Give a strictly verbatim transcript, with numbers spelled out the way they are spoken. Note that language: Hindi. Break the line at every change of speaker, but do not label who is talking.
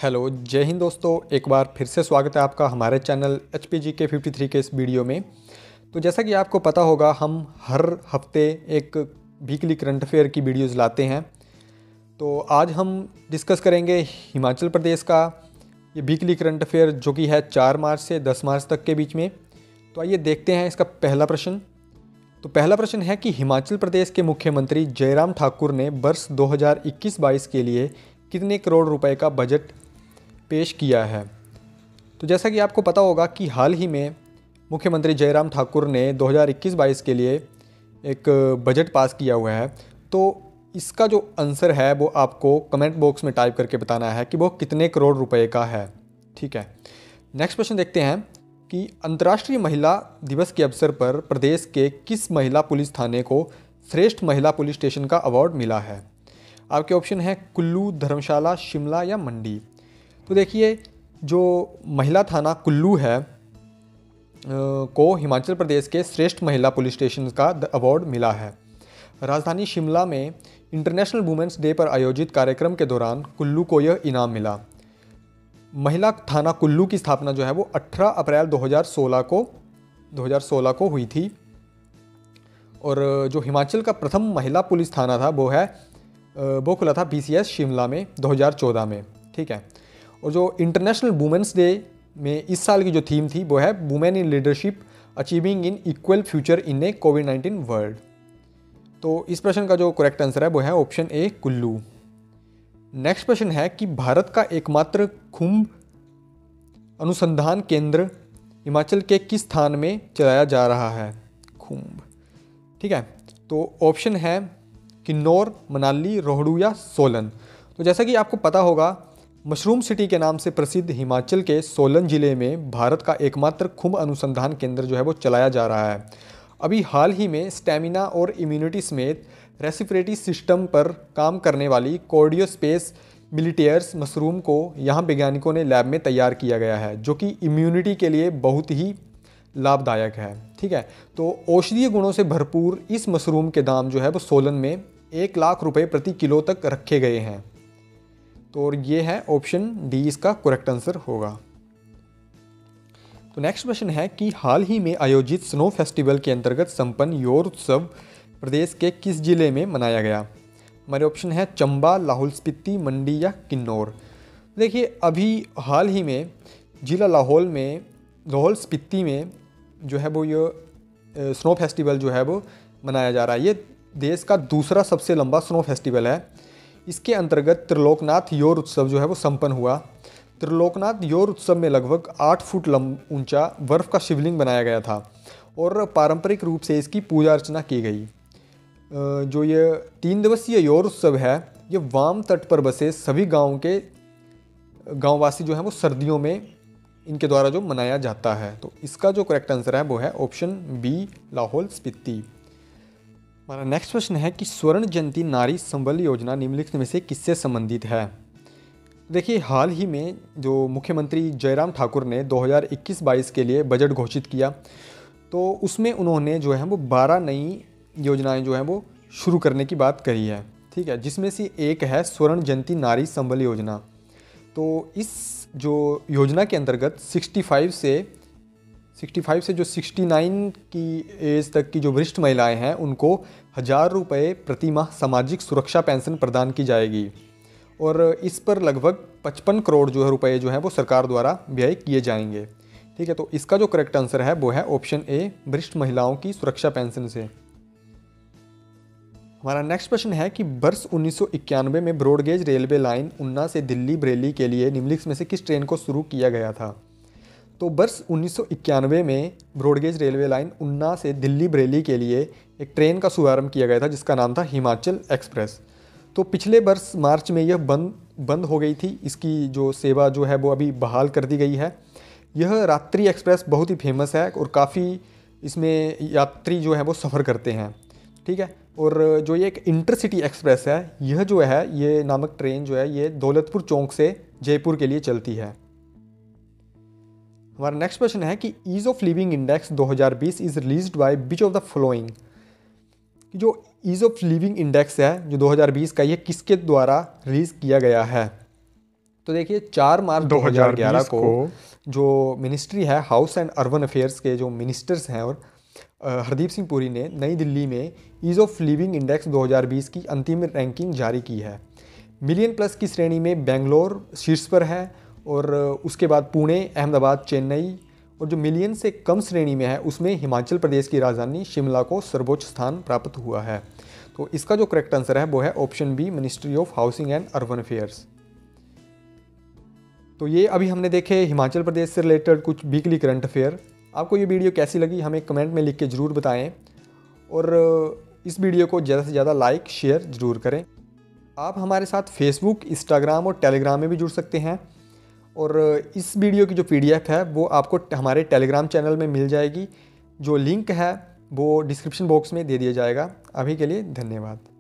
हेलो, जय हिंद दोस्तों। एक बार फिर से स्वागत है आपका हमारे चैनल एच पी जी के फिफ्टी थ्री के इस वीडियो में। तो जैसा कि आपको पता होगा, हम हर हफ्ते एक वीकली करंट अफेयर की वीडियोज़ लाते हैं। तो आज हम डिस्कस करेंगे हिमाचल प्रदेश का ये वीकली करंट अफेयर, जो कि है चार मार्च से दस मार्च तक के बीच में। तो आइए देखते हैं इसका पहला प्रश्न। तो पहला प्रश्न है कि हिमाचल प्रदेश के मुख्यमंत्री जयराम ठाकुर ने वर्ष दो हज़ार इक्कीस बाईस के लिए कितने करोड़ रुपए का बजट पेश किया है। तो जैसा कि आपको पता होगा कि हाल ही में मुख्यमंत्री जयराम ठाकुर ने दो हज़ार इक्कीस बाईस के लिए एक बजट पास किया हुआ है। तो इसका जो आंसर है वो आपको कमेंट बॉक्स में टाइप करके बताना है कि वो कितने करोड़ रुपए का है। ठीक है, नेक्स्ट प्रश्न देखते हैं कि अंतर्राष्ट्रीय महिला दिवस के अवसर पर प्रदेश के किस महिला पुलिस थाने को श्रेष्ठ महिला पुलिस स्टेशन का अवार्ड मिला है। आपके ऑप्शन है कुल्लू, धर्मशाला, शिमला या मंडी। तो देखिए, जो महिला थाना कुल्लू है को हिमाचल प्रदेश के श्रेष्ठ महिला पुलिस स्टेशन का अवार्ड मिला है। राजधानी शिमला में इंटरनेशनल वुमेंस डे पर आयोजित कार्यक्रम के दौरान कुल्लू को यह इनाम मिला। महिला थाना कुल्लू की स्थापना जो है वो अठारह अप्रैल दो हज़ार सोलह को दो हज़ार सोलह को हुई थी। और जो हिमाचल का प्रथम महिला पुलिस थाना था वो है वो खुला था बी सी एस शिमला में दो हज़ार चौदह में। ठीक है, और जो इंटरनेशनल वुमेंस डे में इस साल की जो थीम थी वो है women in leadership achieving in equal future in a COVID nineteen world. तो इस प्रश्न का जो करेक्ट आंसर है वो है ऑप्शन ए, कुल्लू। नेक्स्ट प्रश्न है कि भारत का एकमात्र खुम्ब अनुसंधान केंद्र हिमाचल के किस स्थान में चलाया जा रहा है। खुम्ब, ठीक है। तो ऑप्शन है किन्नौर, मनाली, रोहडू या सोलन। तो जैसा कि आपको पता होगा, मशरूम सिटी के नाम से प्रसिद्ध हिमाचल के सोलन ज़िले में भारत का एकमात्र खुम्ब अनुसंधान केंद्र जो है वो चलाया जा रहा है। अभी हाल ही में स्टेमिना और इम्यूनिटी समेत रेस्पिरेटरी सिस्टम पर काम करने वाली कार्डियोस्पेस मिलिटेयर्स मशरूम को यहाँ वैज्ञानिकों ने लैब में तैयार किया गया है, जो कि इम्यूनिटी के लिए बहुत ही लाभदायक है। ठीक है, तो औषधीय गुणों से भरपूर इस मशरूम के दाम जो है वो सोलन में एक लाख रुपए प्रति किलो तक रखे गए हैं। तो ये है ऑप्शन डी, इसका करेक्ट आंसर होगा। तो नेक्स्ट प्रश्न है कि हाल ही में आयोजित स्नो फेस्टिवल के अंतर्गत संपन्न योर उत्सव प्रदेश के किस जिले में मनाया गया। हमारे ऑप्शन है चंबा, लाहौल स्पीति, मंडी या किन्नौर। देखिए, अभी हाल ही में जिला लाहौल में लाहौल स्पीति में जो है वो ये स्नो फेस्टिवल जो है वो मनाया जा रहा है। ये देश का दूसरा सबसे लंबा स्नो फेस्टिवल है। इसके अंतर्गत त्रिलोकनाथ योर उत्सव जो है वो संपन्न हुआ। त्रिलोकनाथ योर उत्सव में लगभग आठ फुट लंब ऊंचा बर्फ़ का शिवलिंग बनाया गया था और पारंपरिक रूप से इसकी पूजा अर्चना की गई। जो ये तीन दिवसीय योर उत्सव है, ये वाम तट पर बसे सभी गाँव के गाँववासी जो हैं वो सर्दियों में इनके द्वारा जो मनाया जाता है। तो इसका जो करेक्ट आंसर है वो है ऑप्शन बी, लाहौल स्पीति। हमारा नेक्स्ट प्रश्न है कि स्वर्ण जयंती नारी संबल योजना निम्नलिखित में से किससे संबंधित है। देखिए, हाल ही में जो मुख्यमंत्री जयराम ठाकुर ने दो हज़ार इक्कीस बाईस के लिए बजट घोषित किया, तो उसमें उन्होंने जो है वो बारह नई योजनाएं जो हैं वो शुरू करने की बात कही है। ठीक है, जिसमें से एक है स्वर्ण जयंती नारी संबल योजना। तो इस जो योजना के अंतर्गत पैंसठ से पैंसठ से जो उनहत्तर की एज तक की जो वरिष्ठ महिलाएं हैं उनको हज़ार रुपये प्रति माह सामाजिक सुरक्षा पेंशन प्रदान की जाएगी और इस पर लगभग पचपन करोड़ जो है रुपए जो है वो सरकार द्वारा व्यय किए जाएंगे। ठीक है, तो इसका जो करेक्ट आंसर है वो है ऑप्शन ए, वरिष्ठ महिलाओं की सुरक्षा पेंशन से। हमारा नेक्स्ट प्रश्न है कि वर्ष उन्नीस सौ इक्यानवे में ब्रॉडगेज रेलवे लाइन उन्ना से दिल्ली बरेली के लिए निम्नलिखित में से किस ट्रेन को शुरू किया गया था। तो वर्ष उन्नीस सौ इक्यानवे में ब्रॉडगेज रेलवे लाइन उन्ना से दिल्ली बरेली के लिए एक ट्रेन का शुभारंभ किया गया था, जिसका नाम था हिमाचल एक्सप्रेस। तो पिछले वर्ष मार्च में यह बंद बंद हो गई थी। इसकी जो सेवा जो है वो अभी बहाल कर दी गई है। यह रात्रि एक्सप्रेस बहुत ही फेमस है और काफ़ी इसमें यात्री जो है वो सफ़र करते हैं। ठीक है, और जो ये एक इंटरसिटी एक्सप्रेस है, यह जो है ये नामक ट्रेन जो है ये दौलतपुर चौक से जयपुर के लिए चलती है। हमारा नेक्स्ट प्रश्न है कि ईज ऑफ लिविंग इंडेक्स दो हज़ार बीस is released by which of the following. जो ईज ऑफ लिविंग इंडेक्स है जो दो हज़ार बीस का, ये किसके द्वारा रिलीज किया गया है। तो देखिए चार मार्च दो हज़ार ग्यारह को जो मिनिस्ट्री है हाउस एंड अर्बन अफेयर्स के जो मिनिस्टर्स हैं और हरदीप सिंह पुरी ने नई दिल्ली में ईज़ ऑफ लिविंग इंडेक्स दो हज़ार बीस की अंतिम रैंकिंग जारी की है। मिलियन प्लस की श्रेणी में बेंगलोर शीर्ष पर है और उसके बाद पुणे, अहमदाबाद, चेन्नई, और जो मिलियन से कम श्रेणी में है उसमें हिमाचल प्रदेश की राजधानी शिमला को सर्वोच्च स्थान प्राप्त हुआ है। तो इसका जो करेक्ट आंसर है वो है option B, ministry of housing and urban affairs. तो ये अभी हमने देखे हिमाचल प्रदेश से रिलेटेड कुछ वीकली करंट अफेयर। आपको ये वीडियो कैसी लगी हमें कमेंट में लिख के ज़रूर बताएं और इस वीडियो को ज़्यादा से ज़्यादा लाइक शेयर ज़रूर करें। आप हमारे साथ फेसबुक, इंस्टाग्राम और टेलीग्राम में भी जुड़ सकते हैं और इस वीडियो की जो पीडीएफ है वो आपको हमारे टेलीग्राम चैनल में मिल जाएगी। जो लिंक है वो डिस्क्रिप्शन बॉक्स में दे दिया जाएगा। अभी के लिए धन्यवाद।